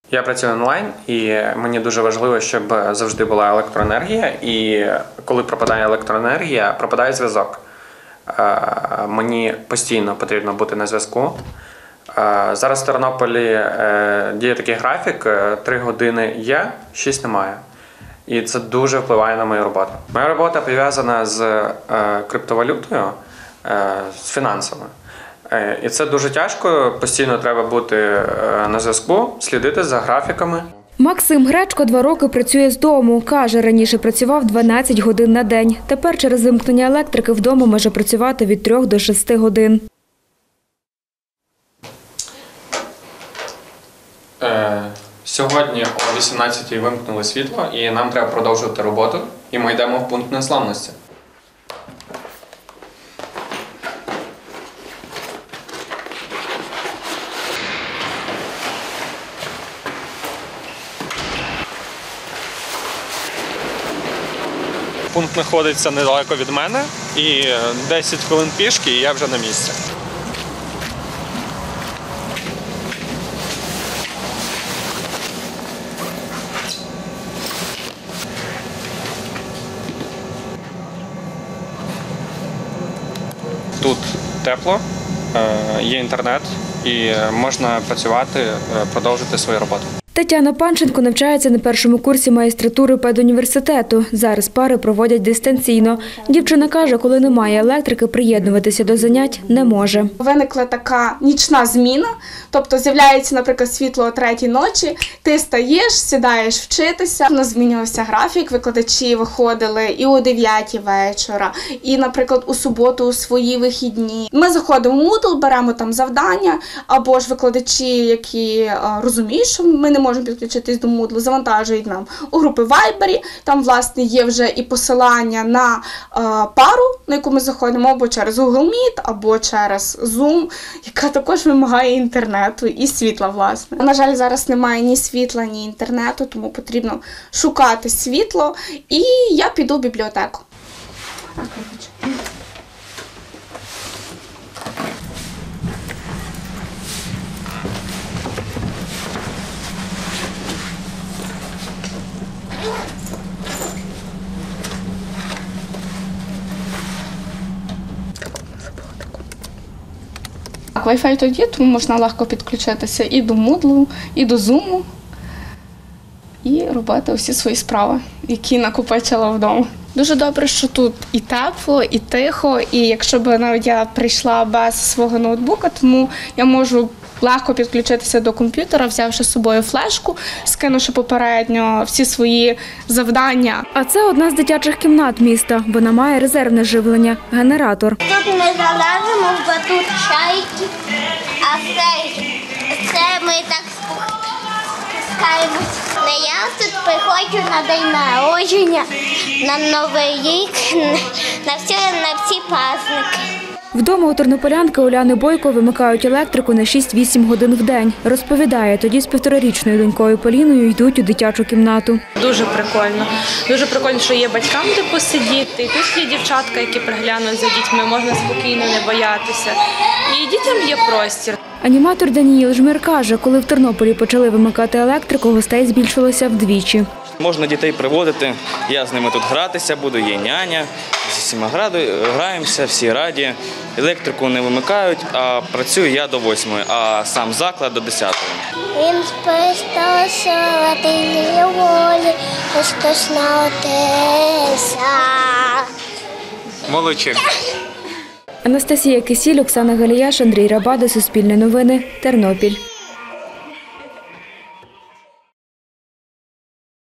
Я працюю онлайн, і мені дуже важливо, щоб завжди була електроенергія. І коли пропадає електроенергія, пропадає зв'язок. Мені постійно потрібно бути на зв'язку. Зараз в Тернополі діє такий графік: 3 години є, 6 немає. І це дуже впливає на мою роботу. Моя робота пов'язана з криптовалютою, з фінансами. І це дуже тяжко, постійно треба бути на зв'язку, слідити за графіками. Максим Гречко 2 роки працює з дому. Каже, раніше працював 12 годин на день. Тепер через вимкнення електрики вдома може працювати від 3 до 6 годин. Сьогодні о 18-й вимкнули світло, і нам треба продовжувати роботу. І ми йдемо в пункт незламності. Пункт знаходиться недалеко від мене, і 10 хвилин пішки, і я вже на місці. Тут тепло, є інтернет і можна працювати, продовжити свою роботу. Тетяна Панченко навчається на першому курсі магістратури педуніверситету. Зараз пари проводять дистанційно. Дівчина каже, коли немає електрики, приєднуватися до занять не може. Виникла така нічна зміна, тобто з'являється, наприклад, світло о 3-й ночі, ти стаєш, сідаєш вчитися. У нас змінювався графік, викладачі виходили і о 9-й вечора, і, наприклад, у суботу у свої вихідні. Ми заходимо в Moodle, беремо там завдання, або ж викладачі, які розуміють, що ми не можемо підключитись до Moodle, завантажують нам у групи Viber. Там, власне, є вже і посилання на пару, на яку ми заходимо, або через Google Meet, або через Zoom, яка також вимагає інтернету і світла, власне. На жаль, зараз немає ні світла, ні інтернету, тому потрібно шукати світло. І я піду в бібліотеку. Wi-Fi тут є, тому можна легко підключитися і до Moodle, і до Zoom, і робити усі свої справи, які накопичила вдома. Дуже добре, що тут і тепло, і тихо, і якщо б навіть я прийшла без свого ноутбука, тому я можу легко підключитися до комп'ютера, взявши з собою флешку, скинувши попередньо всі свої завдання. А це одна з дитячих кімнат міста. Вона має резервне живлення – генератор. Тут ми залазимо, бо тут чайки, а це ми так спускаємось. Я тут приходжу на день народження, на Новий рік, на всі праздники. Вдома у тернополянки Уляни Бойко вимикають електрику на 6-8 годин в день. Розповідає, тоді з 1,5-річною донькою Поліною йдуть у дитячу кімнату. Дуже прикольно. Дуже прикольно, що є батькам де посидіти. І тут є дівчатка, які приглянуть за дітьми, можна спокійно не боятися. І дітям є простір. Аніматор Даніїл Жмир каже, коли в Тернополі почали вимикати електрику, гостей збільшилося вдвічі. Можна дітей приводити, я з ними тут гратися буду, є няня, зі всіма граємося, всі раді. Електрику не вимикають, а працюю я до 8-ї, а сам заклад до 10-ї. Він спустошувати волі, розтошнатися. Молодчик. Анастасія Кисіль, Оксана Галіяш, Андрій Рабада, Суспільне новини, Тернопіль.